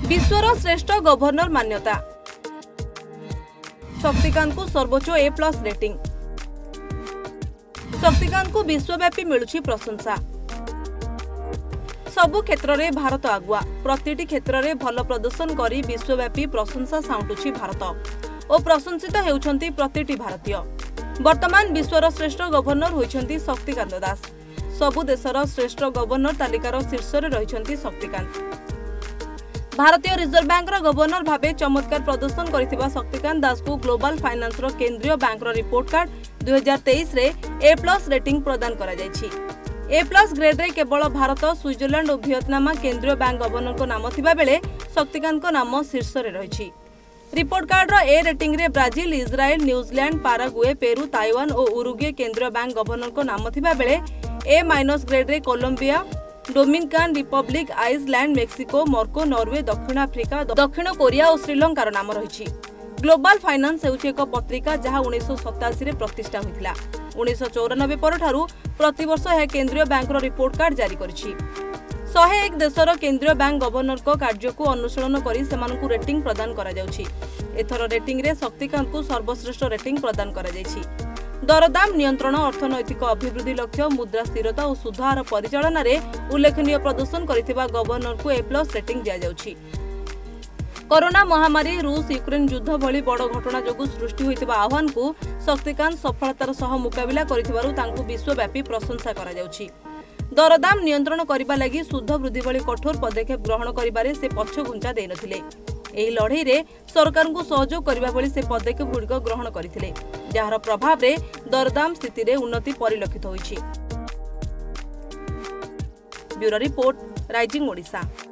विश्वर श्रेष्ठ गवर्नर मान्यता। शक्तिकांत को सर्वोच्च A+ रेटिंग। शक्तिकांत को विश्वव्यापी मिलुछि प्रशंसा। सबु क्षेत्र में भारत आगुआ, प्रतिटी क्षेत्र में भल प्रदर्शन करी विश्वव्यापी प्रशंसा साउंटुछि भारत और प्रशंसित हेउछन्ति प्रतिटी भारतीय। वर्तमान विश्वर श्रेष्ठ गवर्नर होइछन्ति शक्तिकांत दास। सबु देशर श्रेष्ठ गवर्नर तालिकार शीर्ष में रहिछन्ति शक्तिकांत। भारतीय रिजर्व बैंक गवर्नर भावे चमत्कार प्रदर्शन करथिबा शक्तिकांत दास को ग्लोबल फाइनेंस केंद्रीय बैंक रिपोर्ट कार्ड 2023 रे A+ रेटिंग प्रदान करा जायछि। A+ ग्रेड रे केवल भारत, स्विट्जरलैंड और वियतनाम केंद्रीय बैंक गवर्नर को नाम थिबा बेले शक्तिकांत को नाम शीर्ष रे रहिछि। रिपोर्ट कार्ड A रेटिंग रे Brazil, Israel, New Zealand, Paraguay, Peru, Taiwan और उरुग्वे केंद्रीय बैंक गवर्नर को नाम थिबा बेले A- ग्रेड रे Colombia, Dominican Republic, Iceland, Mexico, Morocco, Norway, दक्षिण अफ्रिका, दक्षिण कोरिया और श्रीलंकार नाम रही। ग्लोबल फाइनेंस हेउछि एक पत्रिका जहां 1987 रे प्रतिष्ठा होइथिला। 1994 परठारु प्रतिवर्ष यह केंद्रीय बैंक रिपोर्ट कार्ड जारी करिछि। 101 देशर केंद्रीय बैंक गवर्नर को कार्य को अनुसरण करी सेमानकु रेटिंग प्रदान करा जाउछि। एथर रेटिंग रे शक्तिकांत को सर्वश्रेष्ठ रेटिंग प्रदान करा जाइछि। दरदाम नियंत्रण, अर्थनैतिक अभिवृद्धि लक्ष्य, मुद्रा स्थिरता और सुधार परिचालन में उल्लेखनीय प्रदर्शन करथिबा गवर्नर को A+ रेटिंग दिया जाउछि। कोरोना महामारी, रूस यूक्रेन युद्ध भली बड़ घटना जोगु सृष्टि होइतिबा आह्वान को शक्तिकांत सफलतार सह मुकाबिला करथिबारु तांकु विश्वव्यापी प्रशंसा करा जाउछि। दरदाम नियंत्रण करबा लागि शुद्ध वृद्धि भली कठोर पदक्षेप ग्रहण करिबारे से पक्ष घुंचा देइ नथिले। एही लड़ाई रे सरकार को सहयोग करबा भली से पदक्षेप गुड़िक ग्रहण करथिले, जहार प्रभाव रे दरदाम स्थिति रे उन्नति परिलक्षित होइछि। Bureau report, rising Odisha.